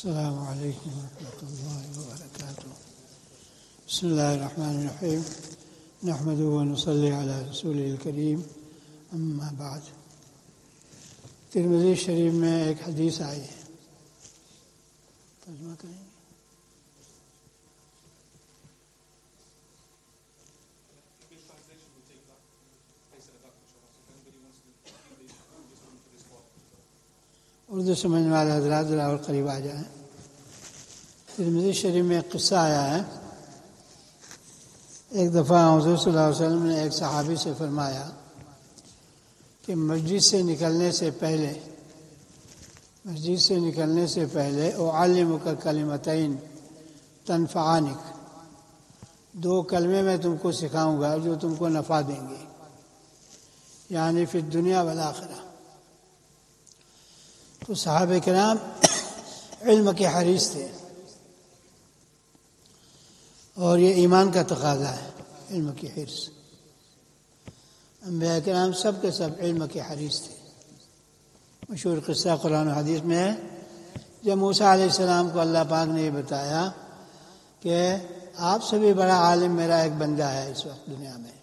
السلام علیکم ورحمۃ اللہ وبرکاتہ۔ بسم اللہ الرحمن الرحیم، نحمده ونصلی علی رسول الکریم، اما بعد۔ ترمذی شریف میں ایک حدیث آئی ہے، ترجمہ کریں گے۔ اردو سمجھنے والے حضرات ذرا اور قریب آ جائیں۔ ترمذی شریف میں ایک قصہ آیا ہے۔ ایک دفعہ حضور صلی اللہ علیہ وسلم نے ایک صحابی سے فرمایا کہ مسجد سے نکلنے سے پہلے اعلمک کلمتین تنفعانک، دو کلمے میں تم کو سکھاؤں گا جو تم کو نفع دیں گے، یعنی فی الدنیا والآخرہ۔ تو صحابہ کرام علم کے حریص تھے، اور یہ ایمان کا تقاضا ہے، علم کی حرص۔ انبیاء کرام سب کے سب علم کے حریص تھے۔ مشہور قصہ قرآن و حدیث میں ہے، جب موسیٰ علیہ السلام کو اللہ پاک نے یہ بتایا کہ آپ سے بھی بڑا عالم میرا ایک بندہ ہے اس وقت دنیا میں،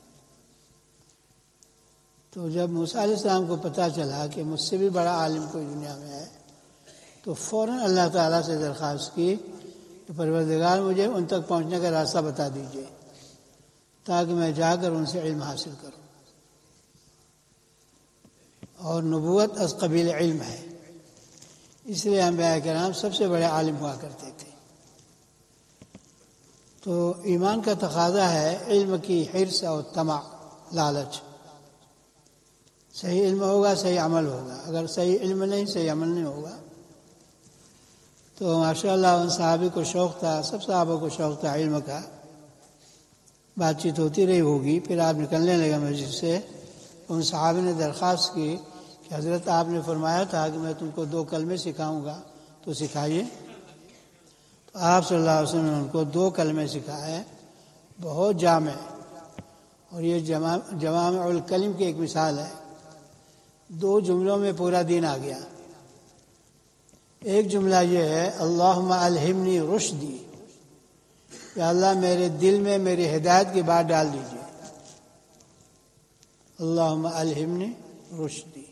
تو جب موسیٰ علیہ السلام کو پتہ چلا کہ مجھ سے بھی بڑا عالم کوئی دنیا میں ہے، تو فوراً اللہ تعالیٰ سے درخواست کی کہ پروردگار مجھے ان تک پہنچنے کا راستہ بتا دیجیے تاکہ میں جا کر ان سے علم حاصل کروں۔ اور نبوت از قبیل علم ہے، اس لیے انبیاء کرام سب سے بڑے عالم ہوا کرتے تھے۔ تو ایمان کا تقاضا ہے علم کی حرص اور طمع، لالچ۔ صحیح علم ہوگا صحیح عمل ہوگا، اگر صحیح علم نہیں صحیح عمل نہیں ہوگا۔ تو ماشاء اللہ ان صحابی کو شوق تھا، سب صحابہ کو شوق تھا علم کا۔ بات چیت ہوتی رہی ہوگی، پھر آپ نکلنے لگے مسجد سے۔ ان صحابی نے درخواست کی کہ حضرت آپ نے فرمایا تھا کہ میں تم کو دو کلمے سکھاؤں گا، تو سکھائیے۔ تو آپ صلی اللہ علیہ وسلم نے ان کو دو کلمے سکھائے، بہت جامع، اور یہ جوامع الکلم کی ایک مثال ہے۔ دو جملوں میں پورا دین آ گیا۔ ایک جملہ یہ ہے، اللہم الہمنی رشدی، یا اللہ میرے دل میں میری ہدایت کی بات ڈال دیجیے۔ اللہم الہمنی رشدی،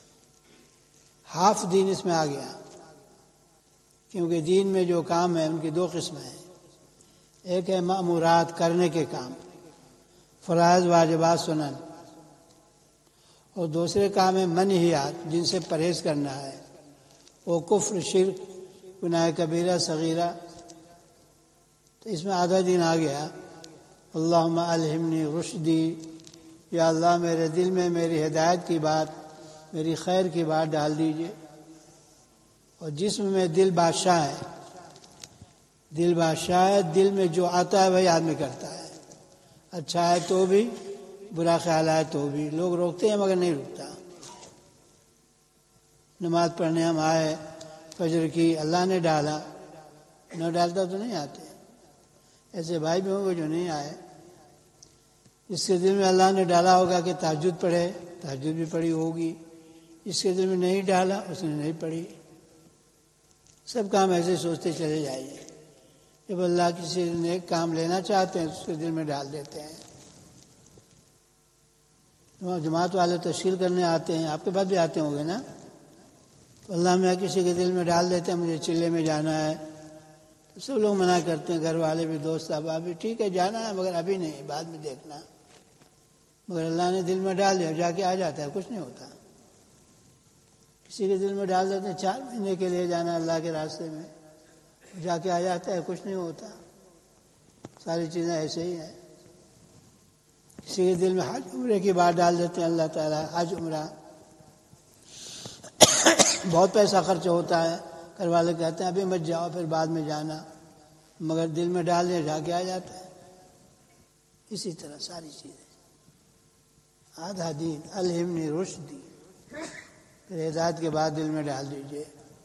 ہاف دین اس میں آ گیا، کیونکہ دین میں جو کام ہے ان کی دو قسمیں ہیں۔ ایک ہے مأمورات، کرنے کے کام، فرائض واجبات سنن، اور دوسرے کام ہے منہیات، جن سے پرہیز کرنا ہے، وہ کفر، شرک، گناہ کبیرہ صغیرہ۔ تو اس میں آدھا دین آ گیا۔ اللہم الہمنی رشدی، یا اللہ میرے دل میں میری ہدایت کی بات، میری خیر کی بات ڈال دیجیے۔ اور جسم میں دل بادشاہ ہے، دل بادشاہ ہے، دل میں جو آتا ہے وہی آدمی کرتا ہے، اچھا ہے تو بھی، برا خیال آئے تو بھی۔ لوگ روکتے ہیں مگر نہیں رکتا۔ نماز پڑھنے ہم آئے، فجر کی، اللہ نے ڈالا، نہ ڈالتا تو نہیں آتے۔ ایسے بھائی بھی ہوں گے جو نہیں آئے۔ جس کے دل میں اللہ نے ڈالا ہوگا کہ تہجد پڑھے، تہجد بھی پڑھی ہوگی۔ جس کے دل میں نہیں ڈالا اس نے نہیں پڑھی۔ سب کام ایسے سوچتے چلے جائیے۔ جب اللہ کسی نیک کام لینا چاہتے ہیں تو اس کے دل میں ڈال دیتے ہیں۔ جماعت والے تشکیل کرنے آتے ہیں، آپ کے پاس بھی آتے ہوں گے نا، تو اللہ میں کسی کے دل میں ڈال دیتے ہیں مجھے چلے میں جانا ہے، تو سب لوگ منع کرتے ہیں، گھر والے بھی، دوست احباب بھی، ٹھیک ہے جانا ہے مگر ابھی نہیں، بعد میں دیکھنا۔ مگر اللہ نے دل میں ڈال دیا، جا کے آ جاتا ہے، کچھ نہیں ہوتا۔ کسی کے دل میں ڈال دیتے ہیں 4 مہینے کے لیے جانا اللہ کے راستے میں، جا کے آ جاتا ہے، کچھ نہیں ہوتا۔ ساری چیزیں ایسے ہی ہیں۔ کسی کے دل میں حج عمرے کی بات ڈال دیتے ہیں اللہ تعالیٰ، حج عمرہ، بہت پیسہ خرچ ہوتا ہے، گھر والے کہتے ہیں ابھی مت جاؤ پھر بعد میں جانا، مگر دل میں ڈال دیا، جا کے آ جاتا ہے۔ اسی طرح ساری چیزیں۔ آدھا دین الہمنی رشدی، پھر ہدایت کے بعد دل میں ڈال دیجیے۔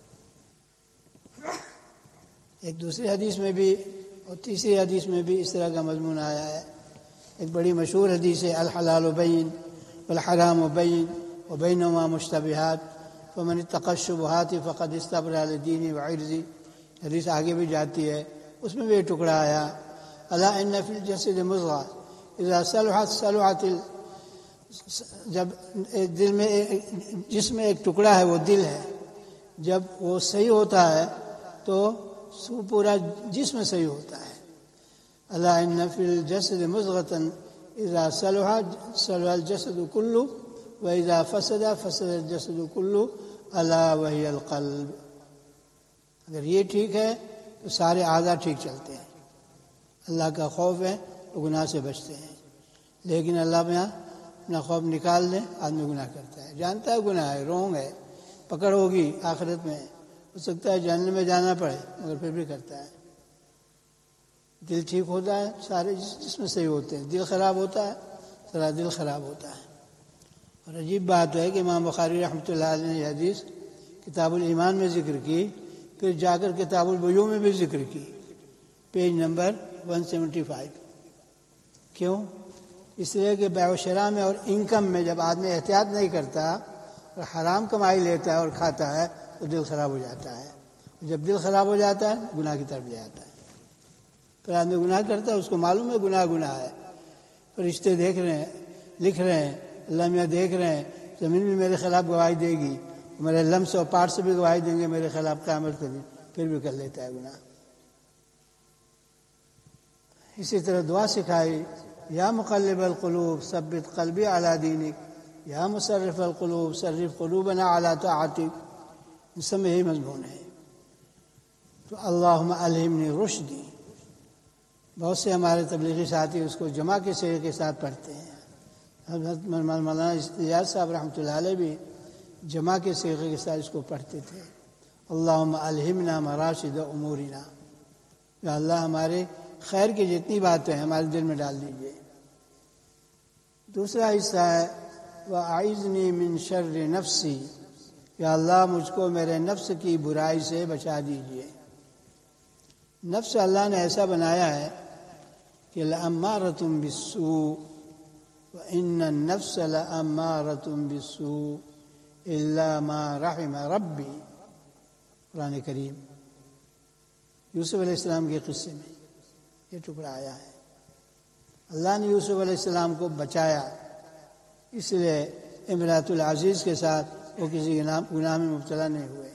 ایک دوسری حدیث میں بھی اور تیسری حدیث میں بھی اس طرح کا مضمون آیا ہے۔ ایک بڑی مشہور حدیث ہے، الحلال بین والحرام بین وبینہما مشتبہات فمن اتقى الشبہات فقد استبرأ لدینہ وعرضہ، حدیث آگے بھی جاتی ہے، اس میں بھی یہ ٹکڑا آیا، الا ان فی الجسد مضغہ اذا صلحت صلحت جب دل میں جسم میں ایک ٹکڑا ہے وہ دل ہے، جب وہ صحیح ہوتا ہے تو پورا جسم صحیح ہوتا ہے. الا ان فی الجسد مضغۃ اذا صلح صلح الجسد کلہ واذا فسد فسد الجسد کلہ الا وہی القلب. اگر یہ ٹھیک ہے تو سارے اعضاء ٹھیک چلتے ہیں. اللہ کا خوف ہے تو گناہ سے بچتے ہیں، لیکن اللہ میں اپنا خوف نکال دیں آدمی گناہ کرتا ہے، جانتا ہے گناہ ہے، رونگ ہے، پکڑ ہوگی آخرت میں، ہو سکتا ہے جہنم میں جانا پڑے، مگر پھر بھی کرتا ہے. دل ٹھیک ہوتا ہے سارے جسم صحیح ہوتے ہیں، دل خراب ہوتا ہے سارا دل خراب ہوتا ہے. اور عجیب بات ہے کہ امام بخاری رحمۃ اللہ علیہ نے یہ حدیث کتاب الایمان میں ذکر کی، پھر جا کر کتاب البیوع میں بھی ذکر کی، پیج نمبر 175. کیوں؟ اس لیے کہ بیع و شراء میں اور انکم میں جب آدمی احتیاط نہیں کرتا اور حرام کمائی لیتا ہے اور کھاتا ہے تو دل خراب ہو جاتا ہے. جب دل خراب ہو جاتا ہے گناہ کی طرف لے جاتا ہے. پھر آدمی گناہ کرتا ہے، اس کو معلوم ہے گناہ ہے، فرشتے دیکھ رہے ہیں، لکھ رہے ہیں، اللہ میاں دیکھ رہے ہیں، زمین بھی میرے خلاف گواہی دے گی، میرے لمس اور پارٹ سے بھی گواہی دیں گے میرے خلاف قیامت کے دن، پھر بھی کر لیتا ہے گناہ. اسی طرح دعا سکھائی، یا مقلب القلوب ثبت قلبی علی دینک، یا مصرف القلوب صرف قلوبنا علی طاعتک. اس میں یہی مضمون ہے. تو اللہم الہمنی رشدی، بہت سے ہمارے تبلیغی ساتھی اس کو جمع کے صیغے کے ساتھ پڑھتے ہیں. حضرت مولانا اجاز صاحب رحمۃ اللہ علیہ بھی جمع کے صیغے کے ساتھ اس کو پڑھتے تھے. اللہم الہمنا مراشد امورنا، یا اللہ ہمارے خیر کی جتنی باتیں ہیں ہمارے دل میں ڈال دیجیے. دوسرا حصہ ہے وَأَعِذْنِي مِن شَرِّ نَفْسِي، یا اللہ مجھ کو میرے نفس کی برائی سے بچا دیجیے. نفس اللہ نے ایسا بنایا ہے کہ لَأَمَّارَةٌ بِالسُّوءِ وَإِنَّ النَّفْسَ لَأَمَّارَةٌ بِالسُّوءِ إِلَّا مَا رَحِمَ رَبِّي. قرآن کریم یوسف علیہ السلام کے قصے میں یہ ٹکڑا آیا ہے. اللہ نے یوسف علیہ السلام کو بچایا، اس لیے امرأۃ العزیز کے ساتھ وہ کسی گناہ میں مبتلا نہیں ہوئے.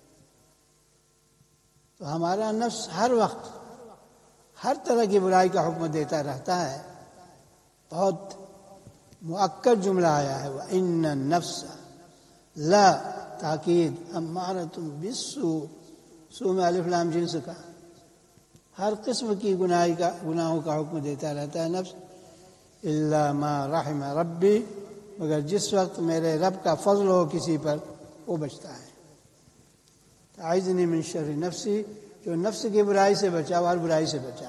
تو ہمارا نفس ہر وقت ہر طرح کی برائی کا حکم دیتا رہتا ہے. بہت مؤکد جملہ آیا ہے وَإِنَّ النَّفْسَ لا تاکید امارۃ بالسوء، سو میں الف لام جنس کا، ہر قسم کی گناہوں کا حکم دیتا رہتا ہے نفس. الا ما رحم ربی، مگر جس وقت میرے رب کا فضل ہو کسی پر وہ بچتا ہے. اعذنی من شر نفسی، جو نفس کی برائی سے بچا اور برائی سے بچا.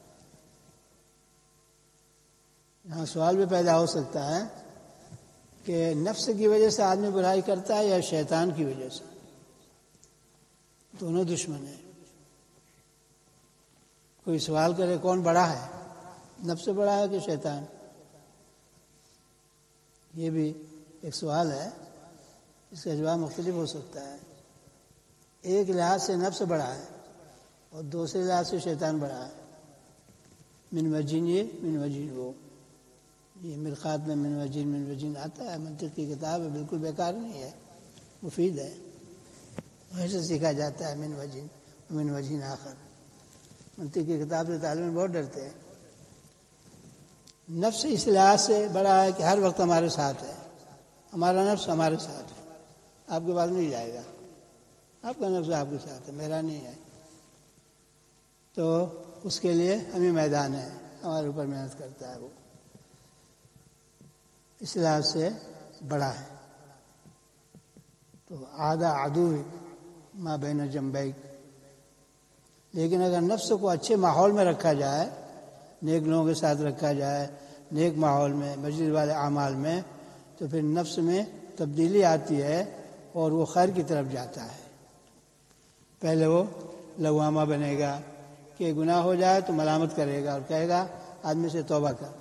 یہاں سوال بھی پیدا ہو سکتا ہے کہ نفس کی وجہ سے آدمی برائی کرتا ہے یا شیطان کی وجہ سے؟ دونوں دشمن ہیں. کوئی سوال کرے کون بڑا ہے، نفس بڑا ہے کہ شیطان؟ یہ بھی ایک سوال ہے، اس کا جواب مختلف ہو سکتا ہے. ایک لحاظ سے نفس بڑا ہے اور دوسرے لحاظ سے شیطان بڑا ہے. من وجین یہ من وجین وہ، یہ مرقات میں من وجین آتا ہے، منطق کی کتاب ہے، بالکل بیکار نہیں ہے، مفید ہے. ایسے سیکھا جاتا ہے من وجین آخر. منطق کی کتاب سے طالب علم بہت ڈرتے ہیں. نفس اس لحاظ سے بڑا ہے کہ ہر وقت ہمارے ساتھ ہے. ہمارا نفس ہمارے ساتھ ہے، آپ کے پاس نہیں جائے گا. آپ کا نفس آپ کے ساتھ ہے، میرا نہیں ہے. تو اس کے لیے ہمیں میدان ہے، ہمارے اوپر محنت کرتا ہے. وہ اس لحاظ سے بڑا ہے. تو آدھا عدو ما بین جنبیک. لیکن اگر نفس کو اچھے ماحول میں رکھا جائے، نیک لوگوں کے ساتھ رکھا جائے، نیک ماحول میں، مسجد والے اعمال میں، تو پھر نفس میں تبدیلی آتی ہے اور وہ خیر کی طرف جاتا ہے. پہلے وہ لوامہ بنے گا کہ گناہ ہو جائے تو ملامت کرے گا اور کہے گا آدمی سے توبہ کر.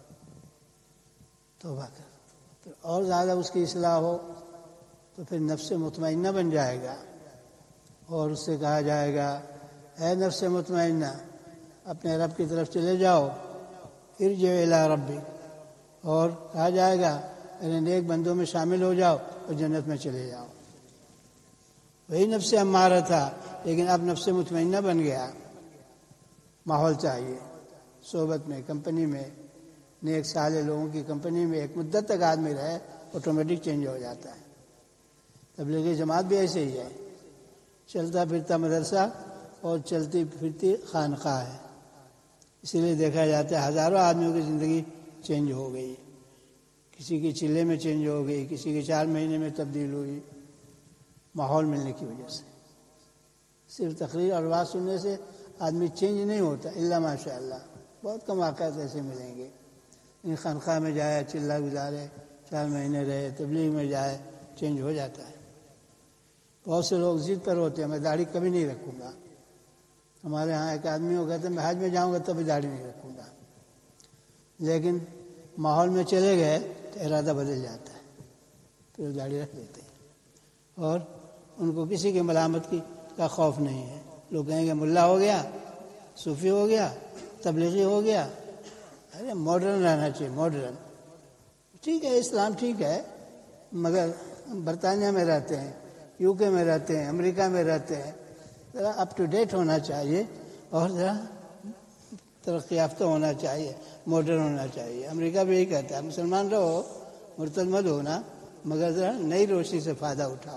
پھر اور زیادہ اس کی اصلاح ہو تو پھر نفس مطمئنہ بن جائے گا اور اس سے کہا جائے گا اے نفس مطمئنہ اپنے رب کی طرف چلے جاؤ، ارجع الی ربک، اور کہا جائے گا میرے نیک بندوں میں شامل ہو جاؤ اور جنت میں چلے جاؤ۔ وہی نفس امارہ تھا، لیکن اب نفس مطمئنہ بن گیا۔ ماحول چاہیے، صحبت میں، کمپنی میں، نیک صالح لوگوں کی کمپنی میں ایک مدت تک آدمی رہے، آٹومیٹک چینج ہو جاتا ہے۔ تبلیغی جماعت بھی ایسے ہی ہے، چلتا پھرتا مدرسہ اور چلتی پھرتی خانقاہ ہے، اسی لیے دیکھا جاتا ہے ہزاروں آدمیوں کی زندگی چینج ہو گئی، کسی کی چلے میں چینج ہو گئی، کسی کی 4 مہینے میں تبدیل ہوئی، ماحول ملنے کی وجہ سے۔ صرف تقریر اور بات سننے سے آدمی چینج نہیں ہوتا، الا ماشاء اللہ، بہت کم واقعات ایسے ملیں گے۔ ان خانقاہ میں جائے، چلہ گزارے، 4 مہینے رہے، تبلیغ میں جائے، چینج ہو جاتا ہے۔ بہت سے لوگ ضد پر ہوتے ہیں میں داڑھی کبھی نہیں رکھوں گا۔ ہمارے ہاں ایک آدمی وہ کہتے ہیں میں حج میں جاؤں گا تبھی داڑھی نہیں رکھوں گا، لیکن ماحول میں چلے گئے تو ارادہ بدل جاتا ہے، پھر داڑھی رکھ دیتے ہیں، اور ان کو کسی کی ملامت کا خوف نہیں ہے۔ لوگ کہیں گے ملا ہو گیا، صوفی ہو گیا، تبلیغی ہو گیا۔ ارے ماڈرن رہنا چاہیے، ماڈرن ٹھیک ہے، اسلام ٹھیک ہے، مگر برطانیہ میں رہتے ہیں، یو کے میں رہتے ہیں، امریکہ میں رہتے ہیں، ذرا اپ ٹو ڈیٹ ہونا چاہیے اور ذرا ترقی یافتہ ہونا چاہیے، ماڈرن ہونا چاہیے۔ امریکہ بھی یہی کہتا ہے مسلمان رہو، مرتد مت ہونا، مگر ذرا نئی روشنی سے فائدہ اٹھاؤ۔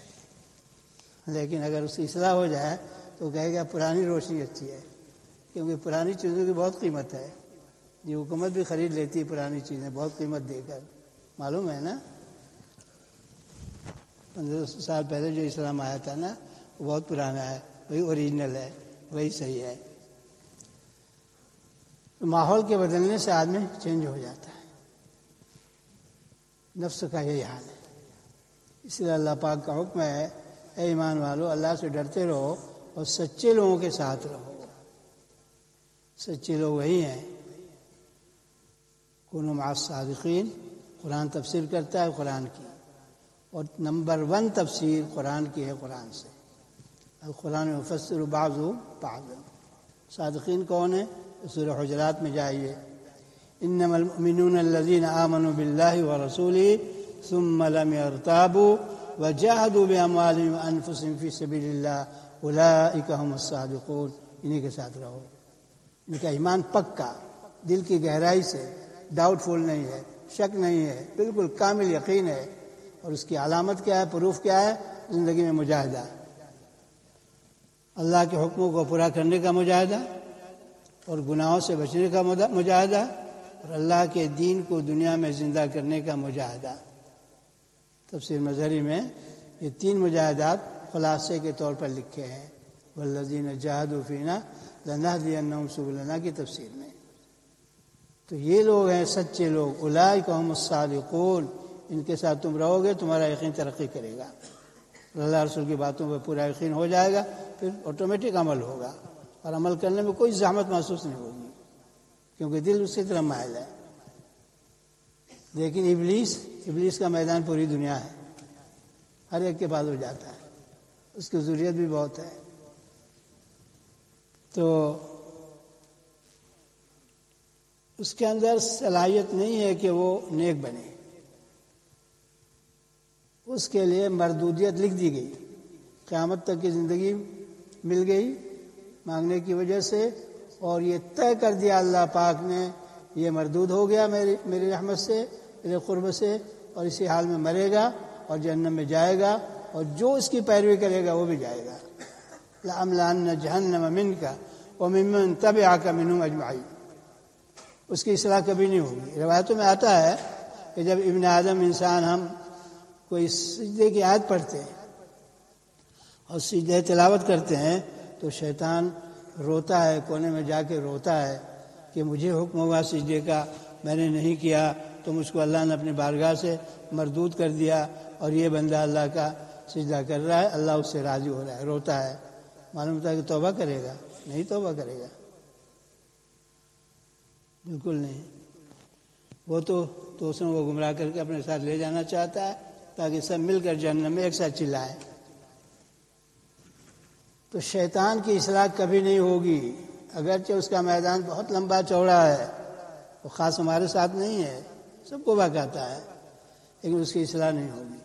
لیکن اگر اس کی اصلاح ہو جائے تو کہے گا پرانی روشنی اچھی ہے، کیونکہ پرانی چیزوں کی بہت قیمت ہے، یہ حکومت بھی خرید لیتی ہے پرانی چیزیں بہت قیمت دے کر، معلوم ہے نا۔ 15 سال پہلے جو اسلام آیا تھا نا وہ بہت پرانا ہے، وہی اوریجنل ہے، وہی صحیح ہے۔ ماحول کے بدلنے سے آدمی چینج ہو جاتا ہے، نفس کا یہی حال ہے۔ اس لیے اللہ پاک کا حکم ہے اے ایمان والو اللہ سے ڈرتے رہو اور سچے لوگوں کے ساتھ رہو۔ سچے لوگ وہی ہیں، کونوا مع الصادقین۔ قرآن تفسیر کرتا ہے قرآن کی، اور نمبر 1 تفسیر قرآن کی ہے، قرآن سے۔ القرآن یفسر بعضہ بعضا۔ صادقین کون ہیں؟ سورہ حجرات میں جائیے، انما المؤمنون الذین آمنوا باللہ ورسولہ ثم لم يرتابوا وجاہدوا باموالہم وانفسہم فی سبیل اللہ اولئک هم الصادقون۔ انہی کے ساتھ رہو، ان کا ایمان پکا، دل کی گہرائی سے، ڈاؤٹ فل نہیں ہے، شک نہیں ہے، بالکل کامل یقین ہے۔ اور اس کی علامت کیا ہے، پروف کیا ہے؟ زندگی میں مجاہدہ، اللہ کے حکموں کو پورا کرنے کا مجاہدہ، اور گناہوں سے بچنے کا مجاہدہ، اور اللہ کے دین کو دنیا میں زندہ کرنے کا مجاہدہ۔ تفسیر مظہری میں یہ 3 مجاہدات خلاصے کے طور پر لکھے ہیں، والذین جاہدوا فینا لنہدینہم سبلنا کی تفسیر میں۔ تو یہ لوگ ہیں سچے لوگ، اولئک هم الصادقون۔ ان کے ساتھ تم رہو گے تمہارا یقین ترقی کرے گا، اللہ رسول کی باتوں پہ پورا یقین ہو جائے گا، پھر آٹومیٹک عمل ہوگا، اور عمل کرنے میں کوئی زحمت محسوس نہیں ہوگی، کیونکہ دل اسی طرح مائل ہے۔ لیکن ابلیس کا میدان پوری دنیا ہے، ہر ایک کے پاس ہو جاتا ہے، اس کی ضروریت بھی بہت ہے۔ تو اس کے اندر صلاحیت نہیں ہے کہ وہ نیک بنے، اس کے لیے مردودیت لکھ دی گئی، قیامت تک کی زندگی مل گئی مانگنے کی وجہ سے، اور یہ طے کر دیا اللہ پاک نے یہ مردود ہو گیا میری رحمت سے، میرے قرب سے، اور اسی حال میں مرے گا اور جہنم میں جائے گا، اور جو اس کی پیروی کرے گا وہ بھی جائے گا۔ لَأَمْلَأَنَّ جَهَنَّمَ مِنْكَ وَمِمَّنْ تَبِعَكَ مِنْهُمْ أَجْمَعِينَ۔ اس کی اصلاح کبھی نہیں ہوگی۔ روایتوں میں آتا ہے کہ جب ابن آدم انسان ہم کوئی سجدے کی آیت پڑھتے ہیں اور سجدے تلاوت کرتے ہیں تو شیطان روتا ہے، کونے میں جا کے روتا ہے کہ مجھے حکم ہوا سجدے کا، میں نے نہیں کیا، تو مجھ کو اللہ نے اپنی بارگاہ سے مردود کر دیا، اور یہ بندہ اللہ کا سجدہ کر رہا ہے، اللہ اس سے راضی ہو رہا ہے، روتا ہے۔ معلوم ہوتا ہے کہ توبہ کرے گا؟ نہیں توبہ کرے گا، بالکل نہیں۔ وہ تو دوسروں کو گمراہ کر کے اپنے ساتھ لے جانا چاہتا ہے تاکہ سب مل کر جہنم میں ایک ساتھ چلائے۔ تو شیطان کی اصلاح کبھی نہیں ہوگی، اگرچہ اس کا میدان بہت لمبا چوڑا ہے، وہ خاص ہمارے ساتھ نہیں ہے، سب کو بہکاتا ہے، لیکن اس کی اصلاح نہیں ہوگی۔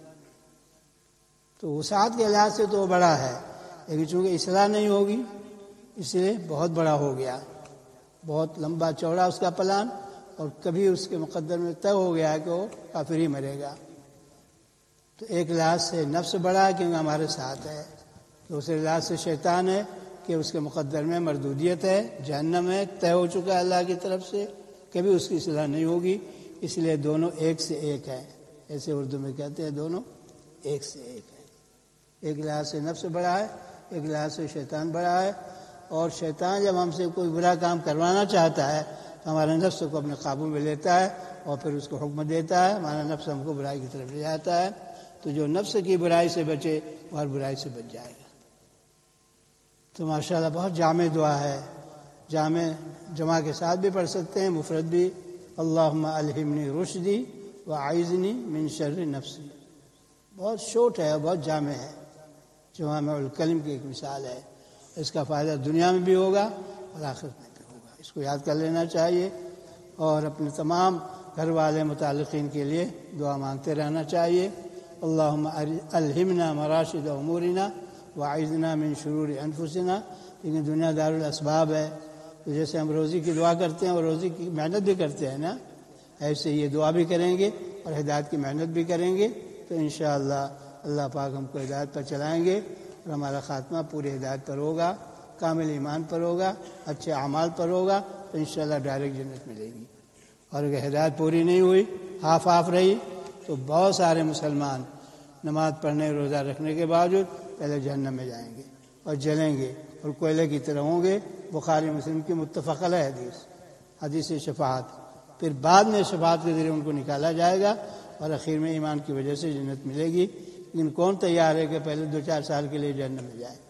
تو وسعت کے لحاظ سے تو وہ بڑا ہے، لیکن چونکہ اصلاح نہیں ہوگی اس لیے بہت بڑا ہو گیا، بہت لمبا چوڑا اس کا پلان، اور کبھی اس کے مقدر میں طے ہو گیا ہے کہ وہ کافر ہی مرے گا۔ تو ایک لحاظ سے نفس بڑا ہے کیونکہ ہمارے ساتھ ہے، دوسرے لحاظ سے شیطان ہے کہ اس کے مقدر میں مردودیت ہے، جہنم ہے، طے ہو چکا ہے اللہ کی طرف سے، کبھی اس کی اصلاح نہیں ہوگی، اس لیے دونوں ایک سے ایک ہے، ایسے اردو میں کہتے ہیں دونوں ایک سے ایک ہے۔ ایک لحاظ سے نفس بڑا ہے، ایک لحاظ سے شیطان بڑا ہے، اور شیطان جب ہم سے کوئی برا کام کروانا چاہتا ہے تو ہمارے نفس کو اپنے قابو میں لیتا ہے اور پھر اس کو حکم دیتا ہے، ہمارا نفس ہم کو برائی کی طرف لے جاتا ہے۔ تو جو نفس کی برائی سے بچے وہ ہر برائی سے بچ جائے گا۔ تو ماشاءاللہ بہت جامع دعا ہے، جامع جمع کے ساتھ بھی پڑھ سکتے ہیں، مفرد بھی، اللہم الہمنی رشدی واعذنی من شر نفسی۔ بہت شورٹ ہے اور بہت جامع ہے، جوامع الکلم کی ایک مثال ہے۔ اس کا فائدہ دنیا میں بھی ہوگا اور آخرت میں بھی ہوگا، اس کو یاد کر لینا چاہیے، اور اپنے تمام گھر والے متعلقین کے لیے دعا مانگتے رہنا چاہیے۔ اللہم الہمنا مراشد امورنا واعذنا من شرور انفسنا۔ لیکن دنیا دار الاسباب ہے، تو جیسے ہم روزی کی دعا کرتے ہیں اور روزی کی محنت بھی کرتے ہیں نا، ایسے یہ دعا بھی کریں گے اور ہدایت کی محنت بھی کریں گے، تو انشاءاللہ اللہ پاک ہم کو ہدایت پر چلائیں گے، اور ہمارا خاتمہ پوری ہدایت پر ہوگا، کامل ایمان پر ہوگا، اچھے اعمال پر ہوگا، تو انشاءاللہ ڈائریکٹ جنت ملے گی۔ اور اگر ہدایت پوری نہیں ہوئی، ہاف رہی، تو بہت سارے مسلمان نماز پڑھنے روزہ رکھنے کے باوجود پہلے جہنم میں جائیں گے اور جلیں گے اور کوئلے کی طرح ہوں گے۔ بخاری مسلم کی متفق علیہ حدیث شفاعت، پھر بعد میں شفاعت کے ذریعے ان کو نکالا جائے گا اور اخیر میں ایمان کی وجہ سے جنت ملے گی۔ لیکن کون تیار ہے کہ پہلے 2-4 سال کے لیے جہنم میں جائے؟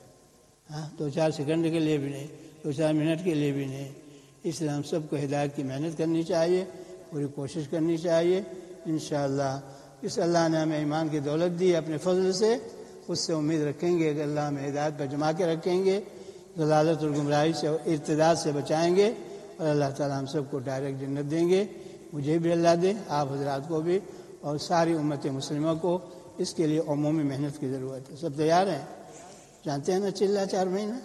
2-4 سیکنڈ کے لیے بھی نہیں، 2-4 منٹ کے لیے بھی نہیں۔ اس لیے ہم سب کو ہدایت کی محنت کرنی چاہیے، پوری کوشش کرنی چاہیے۔ انشاءاللہ اس اللہ نے ہمیں ایمان کی دولت دی اپنے فضل سے، اس سے امید رکھیں گے کہ اللہ ہمیں ہدایت پر جما کے رکھیں گے، ضلالت اور گمراہی سے اور ارتداد سے بچائیں گے، اور اللہ تعالیٰ ہم سب کو ڈائریکٹ جنت دیں گے۔ مجھے بھی اللہ دے، آپ حضرات کو بھی، اور ساری امت مسلمہ کو۔ اس کے لیے عمومی محنت کی ضرورت ہے۔ سب تیار ہیں؟ جانتے ہیں نا چلہ 4 مہینہ؟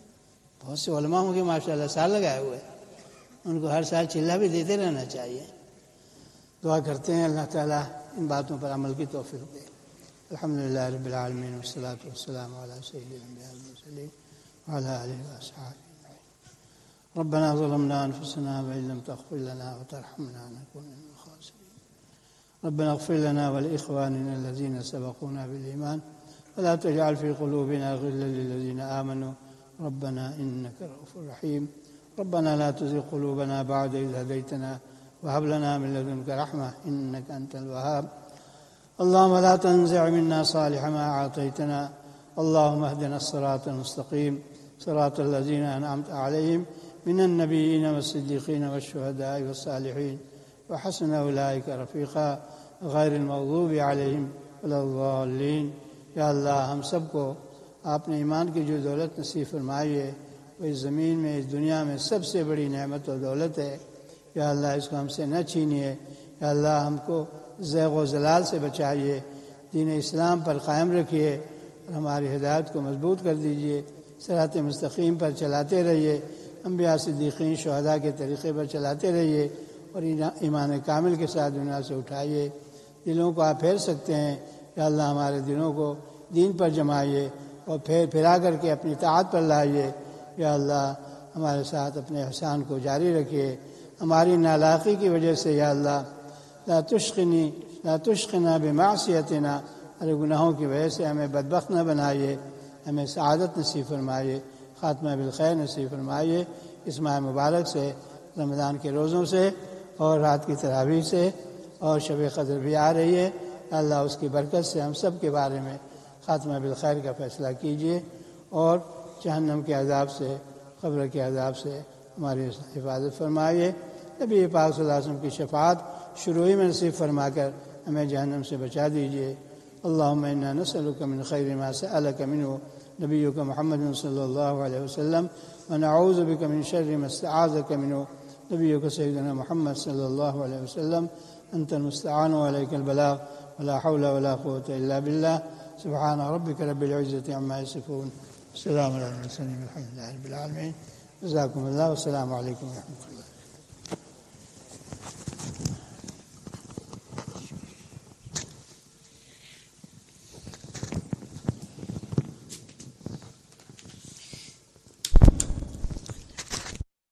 بہت سے علماء ہوں گے ماشاءاللہ سال لگائے ہوئے، ان کو ہر سال چلہ بھی دیتے رہنا چاہیے۔ دعا کرتے ہیں اللہ تعالیٰ ان باتوں پر عمل کی توفیق دے۔ الحمدللہ رب العالمین والصلاة والسلام علی سید الانبیاء والمرسلین وعلی آلہ وصحبہ ربنا ظلمنا انفسنا وإن لم تغفر لنا وترحمنا لنكون من الخاسرين ربنا اغفر لنا ولإخواننا الذين سبقونا بالإيمان ولا تجعل في قلوبنا غلا للذين آمنوا ربنا إنك رؤوف رحيم ربنا لا تزغ قلوبنا بعد إذ هديتنا وهب لنا من لدنك رحمة إنك أنت الوهاب اللهم لا تنزع منا صالح ما أعطيتنا اللهم اهدنا الصراط المستقيم صراط الذين أنعمت عليهم من النبيين والصديقين والشهداء والصالحين وحسن أولئك رفيقا غير المغضوب عليهم ولا الضالين۔ یا اللہ ہم سب کو آپ نے ایمان کی جو دولت نصیب فرمائی ہے وہ اس زمین میں اس دنیا میں سب سے بڑی نعمت و دولت ہے۔ یا اللہ اس کو ہم سے نہ چھینیے۔ یا اللہ ہم کو زیغ و زلال سے بچائیے، دین اسلام پر قائم رکھیے اور ہماری ہدایت کو مضبوط کر دیجیے، صراط مستقیم پر چلاتے رہیے، انبیاء صدیقین شہداء کے طریقے پر چلاتے رہیے اور ایمان کامل کے ساتھ دنیا سے اٹھائیے۔ دلوں کو آپ پھیر سکتے ہیں، یا اللہ ہمارے دلوں کو دین پر جمائیے اور پھرا کر کے اپنی اطاعت پر لائیے۔ یا اللہ ہمارے ساتھ اپنے احسان کو جاری رکھیے، ہماری نالاقی کی وجہ سے یا اللہ لا تشقنا بمعصیتنا، ہمارے گناہوں کی وجہ سے ہمیں بدبخت نہ بنائیے، ہمیں سعادت نصیب فرمائیے، خاتمہ بالخیر نصیب فرمائیے۔ اس ماہ مبارک سے، رمضان کے روزوں سے اور رات کی تراویح سے اور شب قدر بھی آ رہی ہے، اللہ اس کی برکت سے ہم سب کے بارے میں خاتمہ بالخیر کا فیصلہ کیجیے، اور جہنم کے عذاب سے، قبر کے عذاب سے ہماری حفاظت فرمائیے۔ نبی پاک صلی اللہ علیہ وسلم کی شفاعت شروعی میں نصیب فرما کر ہمیں جہنم سے بچا دیجیے۔ اللہم انا نسألک من خیر ما سألک منہ نبيك محمد صلى الله عليه وسلم، ونعوذ بك من شر ما استعاذك منه نبيك سيدنا محمد صلى الله عليه وسلم. أنت المستعان وعليك البلاغ، ولا حول ولا قوة إلا بالله. سبحان ربك رب العزة عما يصفون، السلام على المرسلين، الحمد لله رب العالمين. جزاكم الله، والسلام عليكم ورحمة الله.